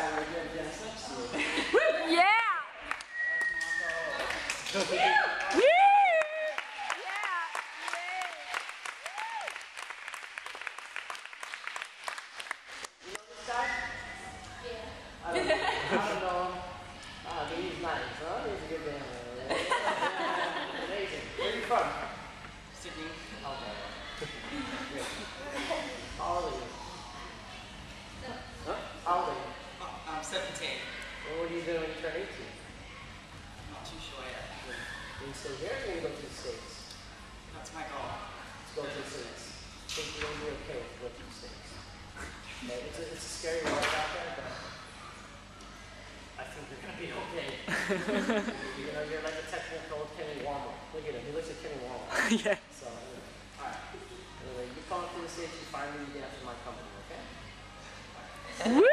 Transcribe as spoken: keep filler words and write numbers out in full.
time we're doing Dennis next to you. Yeah! Woo! You know this guy? Yeah. I don't know. I don't know him. Ah, but he's nice, huh? He's a good man. Amazing. Where are you from? Sydney. Okay. Good. How old are you? Huh? How old are you? Oh, I'm seventeen. Well, what are you doing when you turn eighteen? I'm not too sure yet. Are you stay here or are you going to go to the States? That's my goal. Let's go to the States. I think you're going to be okay with going to the States. Okay, it's, a, it's a scary world out there, but I think you're going to be okay. You know, you're like a technical Kenny Walmart. Look at him. He looks like Kenny Walmart. Yeah. So, anyway. All right. Anyway, you come up to the States, you find me, you get after my company, okay? Woo!